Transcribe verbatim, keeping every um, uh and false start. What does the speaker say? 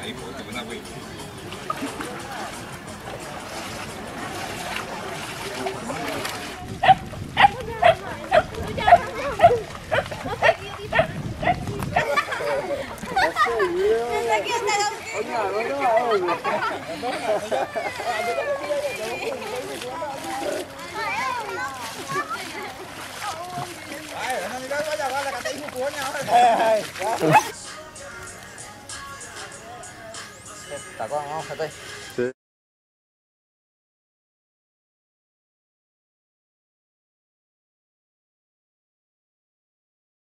Ahí, pues, te van a ver. Tạ con không phải đây.